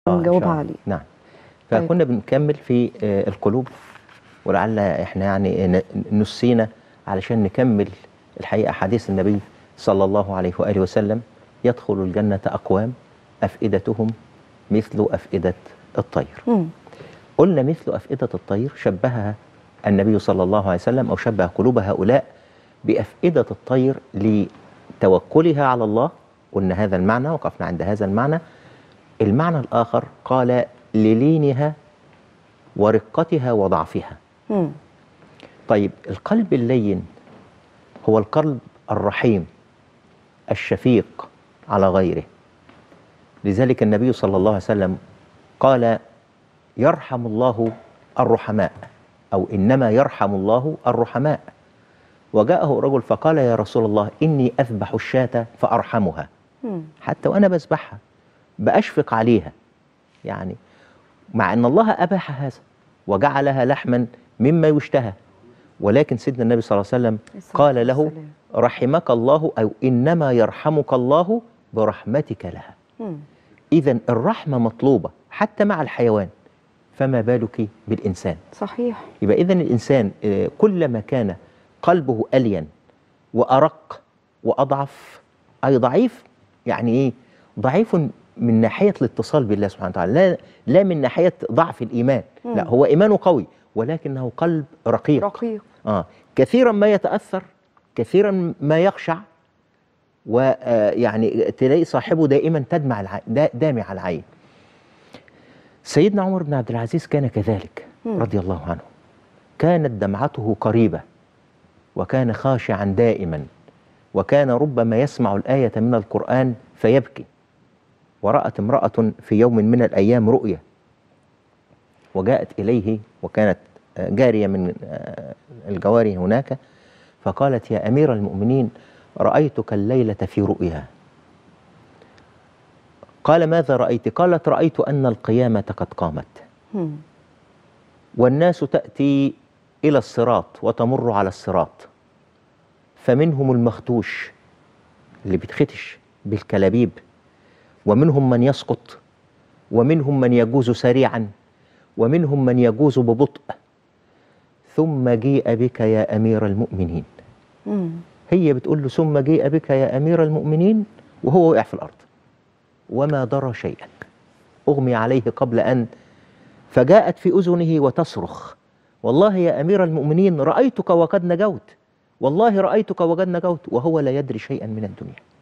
نجاوبها عليه. نعم. فكنا بنكمل في القلوب، ولعل احنا يعني نسينا علشان نكمل الحقيقة حديث النبي صلى الله عليه وآله وسلم: يدخل الجنة أقوام أفئدتهم مثل أفئدة الطير. قلنا مثل أفئدة الطير، شبهها النبي صلى الله عليه وسلم، أو شبه قلوب هؤلاء بأفئدة الطير لتوكلها على الله. قلنا هذا المعنى، وقفنا عند هذا المعنى. المعنى الآخر قال: للينها ورقتها وضعفها. طيب، القلب اللين هو القلب الرحيم الشفيق على غيره. لذلك النبي صلى الله عليه وسلم قال: يرحم الله الرحماء، أو إنما يرحم الله الرحماء. وجاءه رجل فقال: يا رسول الله، إني أذبح الشاة فأرحمها. حتى وأنا بذبحها بأشفق عليها، يعني مع أن الله أباح هذا وجعلها لحما مما يشتهى، ولكن سيدنا النبي صلى الله عليه وسلم قال له: رحمك الله، أو إنما يرحمك الله برحمتك لها. إذن الرحمة مطلوبة حتى مع الحيوان، فما بالك بالإنسان؟ صحيح. يبقى إذن الإنسان كلما كان قلبه ألين وأرق وأضعف، أي ضعيف، يعني إيه؟ ضعيف من ناحية الاتصال بالله سبحانه وتعالى، لا من ناحية ضعف الإيمان. لا، هو إيمانه قوي، ولكنه قلب رقيق. كثيرا ما يتأثر، كثيرا ما يخشع، ويعني تلاقي صاحبه دائما دامع العين. سيدنا عمر بن عبد العزيز كان كذلك رضي الله عنه. كانت دمعته قريبة، وكان خاشعا دائما، وكان ربما يسمع الآية من القرآن فيبكي. ورأت امرأة في يوم من الأيام رؤيا، وجاءت إليه، وكانت جارية من الجواري هناك، فقالت: يا أمير المؤمنين، رأيتك الليلة في رؤيا. قال: ماذا رأيت؟ قالت: رأيت أن القيامة قد قامت، والناس تأتي إلى الصراط وتمر على الصراط، فمنهم المختوش اللي بيتختش بالكلابيب، ومنهم من يسقط، ومنهم من يجوز سريعا، ومنهم من يجوز ببطء، ثم جيء بك يا أمير المؤمنين. هي بتقول له: ثم جيء بك يا أمير المؤمنين، وهو وقع في الأرض وما درى شيئا، أغمي عليه قبل أن، فجاءت في أذنه وتصرخ: والله يا أمير المؤمنين، رأيتك وقد نجوت، والله رأيتك وقد نجوت، وهو لا يدري شيئا من الدنيا.